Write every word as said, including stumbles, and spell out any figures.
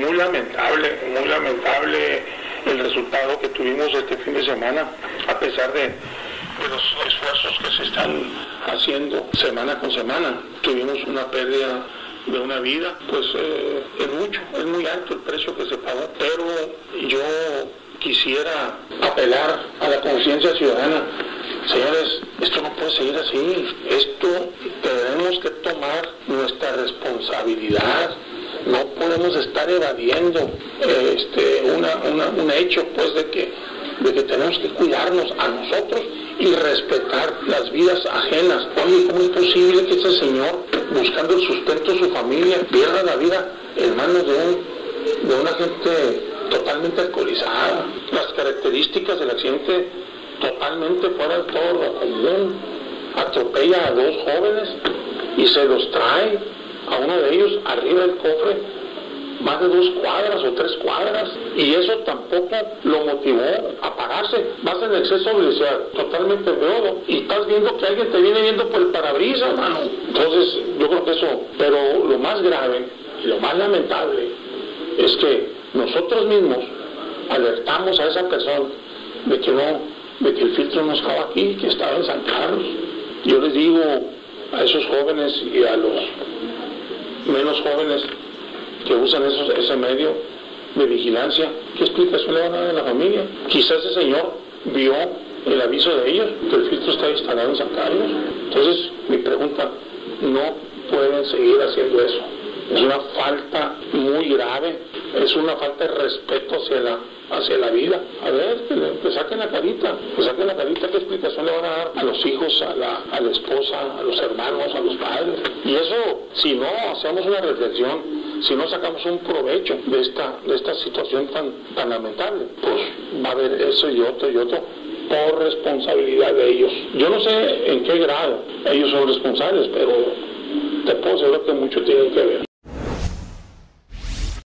Muy lamentable, muy lamentable el resultado que tuvimos este fin de semana, a pesar de, de los esfuerzos que se están haciendo semana con semana. Tuvimos una pérdida de una vida, pues eh, es mucho, es muy alto el precio que se pagó, pero yo quisiera apelar a la conciencia ciudadana. Señores, esto no puede seguir así. Esto tenemos que tomar nuestra responsabilidad. No podemos estar evadiendo este, una, una, un hecho, pues, de que, de que tenemos que cuidarnos a nosotros y respetar las vidas ajenas. Oye, ¿cómo es posible que ese señor, buscando el sustento de su familia, pierda la vida en manos de, un, de una gente totalmente alcoholizada? Las características del accidente totalmente fuera de todo lo común. Atropella a dos jóvenes y se los trae a uno de ellos arriba del cofre más de dos cuadras o tres cuadras, y eso tampoco lo motivó a pararse. Vas en exceso de velocidad, totalmente beodo, y estás viendo que alguien te viene viendo por el parabrisas, mano. Entonces yo creo que eso, pero lo más grave, lo más lamentable es que nosotros mismos alertamos a esa persona de que no, de que el filtro no estaba aquí, que estaba en San Carlos. Yo les digo a esos jóvenes y a los menos jóvenes que usan esos, ese medio de vigilancia, ¿qué explicación le van a dar a la familia? Quizás ese señor vio el aviso de ellos, que el filtro está instalado en San Carlos. Entonces, mi pregunta, no pueden seguir haciendo eso. Es una falta muy grave, es una falta de respeto hacia la, hacia la vida. A ver, que, le, que saquen la carita, que saquen la carita, ¿qué explicación le van a dar a los hijos, a la, a la esposa, a los hermanos, a los padres? Y eso, si no hacemos una reflexión, si no sacamos un provecho de esta, de esta situación tan, tan lamentable, pues va a haber eso y otro y otro por responsabilidad de ellos. Yo no sé en qué grado ellos son responsables, pero te puedo asegurar que mucho tienen que ver.